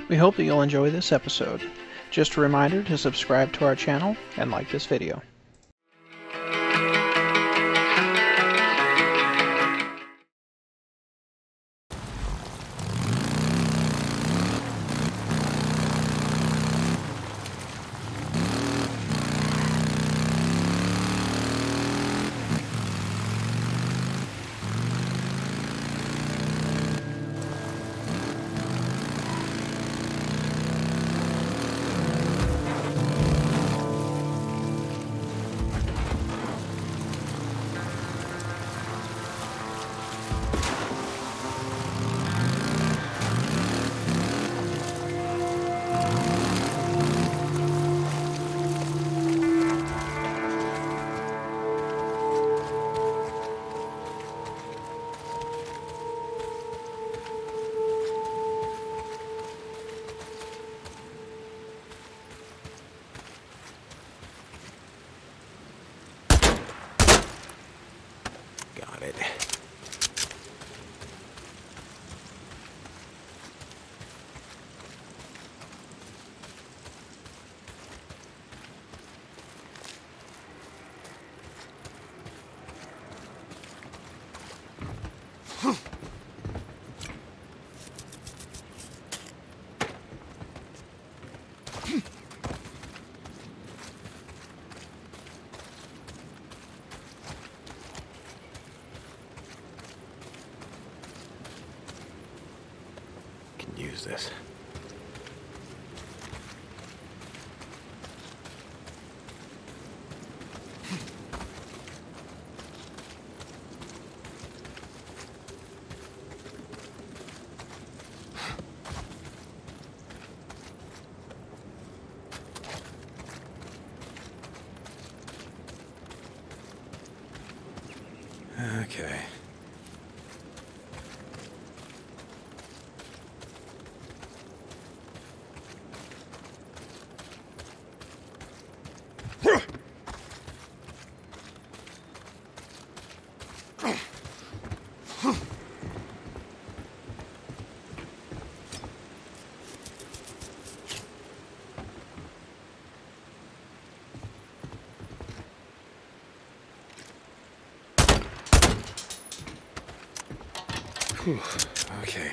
We hope that you'll enjoy this episode. Just a reminder to subscribe to our channel and like this video. Got it. Use this. Okay. Whew. Okay.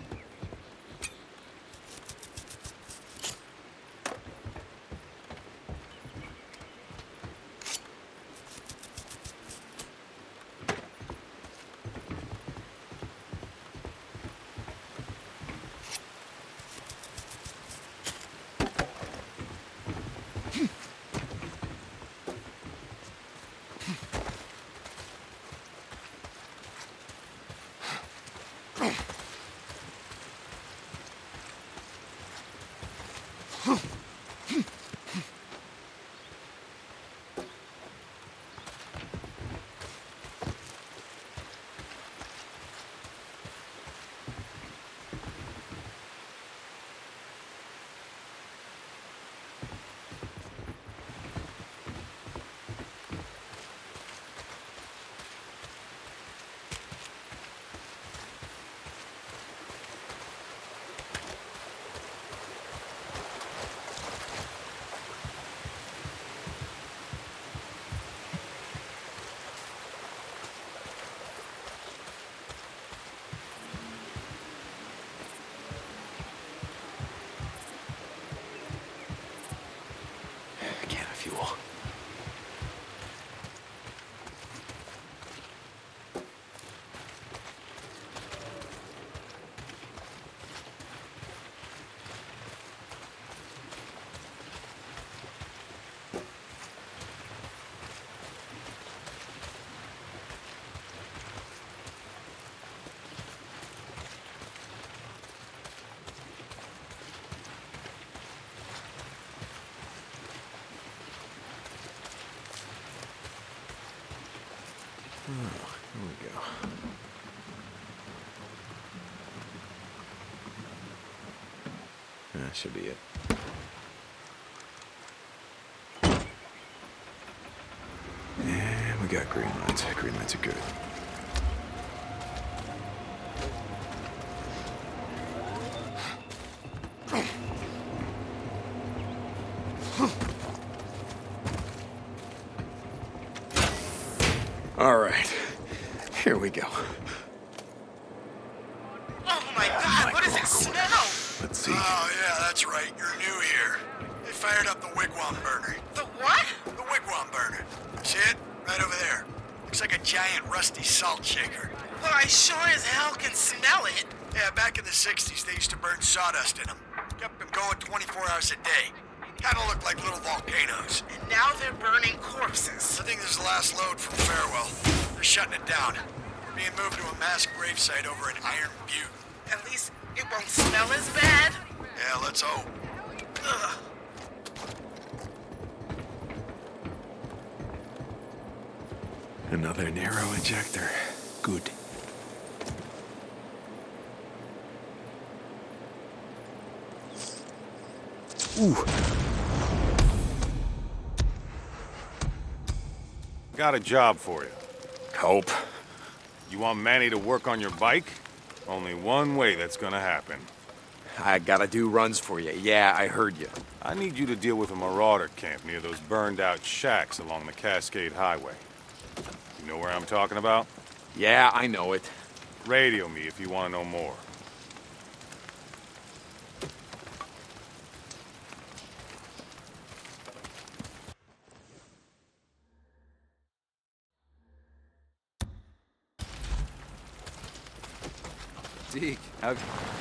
Fuel. Oh, here we go. That should be it. And we got green lights. Green lights are good. All right. Here we go. Oh my God, what does it smell? Let's see. Oh, yeah, that's right. You're new here. They fired up the wigwam burner. The what? The wigwam burner. See it? Right over there. Looks like a giant rusty salt shaker. Well, I sure as hell can smell it. Yeah, back in the 60s, they used to burn sawdust in them. Kept them going 24 hours a day. Kind of looked like little volcanoes. And now they're burning corpses. I think this is the last load from Farewell. They're shutting it down. Being moved to a mass gravesite over in Iron Butte. At least it won't smell as bad. Yeah, let's hope. Ugh. Another Nero injector. Good. Ooh. Got a job for you. Cope. You want Manny to work on your bike? Only one way that's gonna happen. I gotta do runs for you. Yeah, I heard you. I need you to deal with a marauder camp near those burned-out shacks along the Cascade Highway. You know where I'm talking about? Yeah, I know it. Radio me if you want to know more. Deke, how...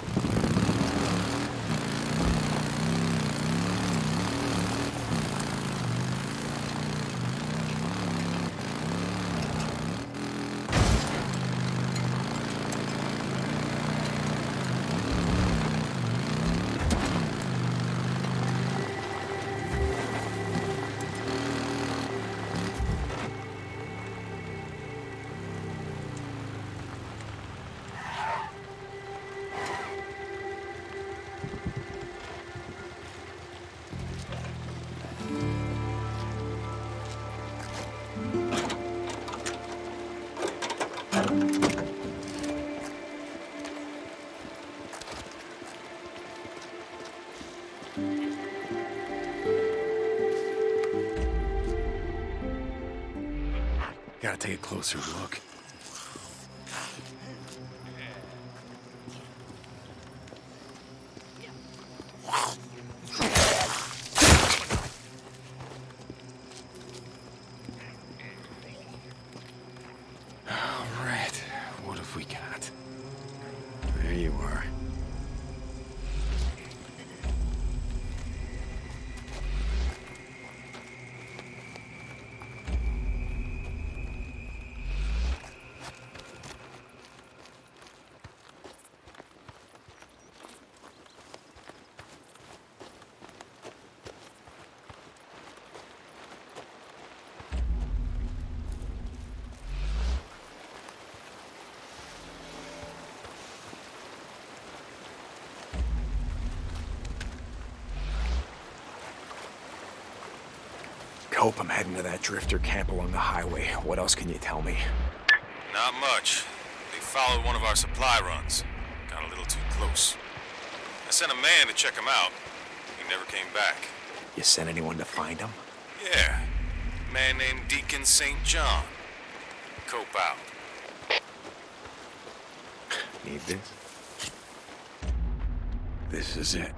Gotta take a closer look. All right, what have we got? There you are. Hope I'm heading to that drifter camp along the highway. What else can you tell me? Not much. They followed one of our supply runs. Got a little too close. I sent a man to check him out. He never came back. You sent anyone to find him? Yeah. A man named Deacon St. John. Cope out. Need this? This is it.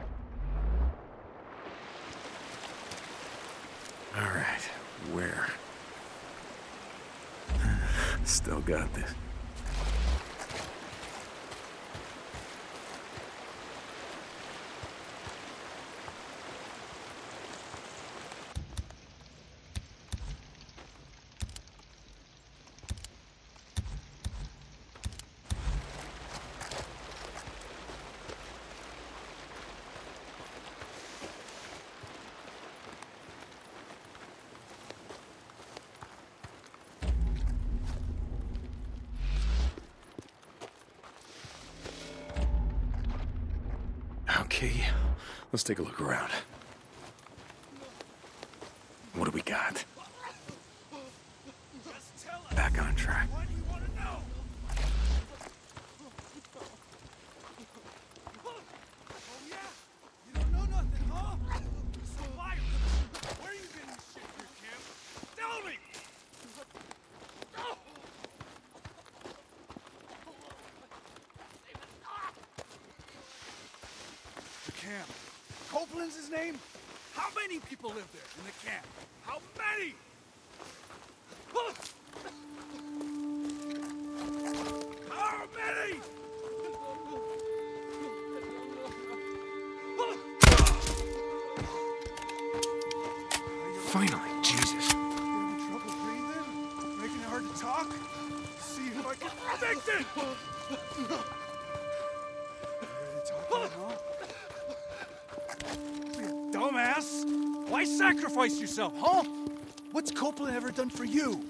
All right, where? Still got this. Okay, let's take a look around. What do we got? Back on track. Copeland's his name? How many people live there in the camp? How many? How many? Finally, Jesus. Having trouble breathing? Making it hard to talk? See if I can fix it! You dumbass! Why sacrifice yourself, huh? What's Copeland ever done for you?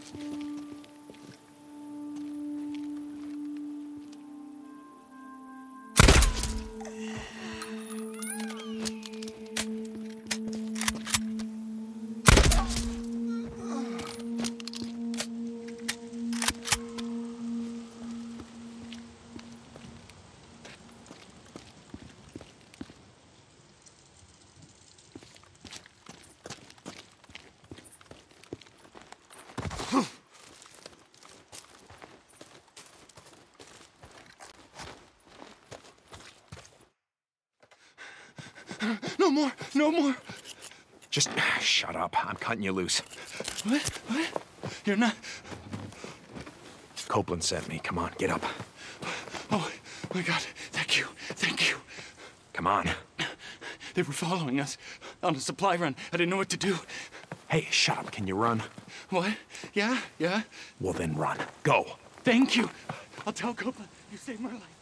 No more, no more. Just shut up. I'm cutting you loose. What? What? You're not... Copeland sent me. Come on, get up. Oh, my God. Thank you. Thank you. Come on. They were following us on a supply run. I didn't know what to do. Hey, shut up. Can you run? What? Yeah? Yeah? Well, then run. Go. Thank you. I'll tell Copeland. You saved my life.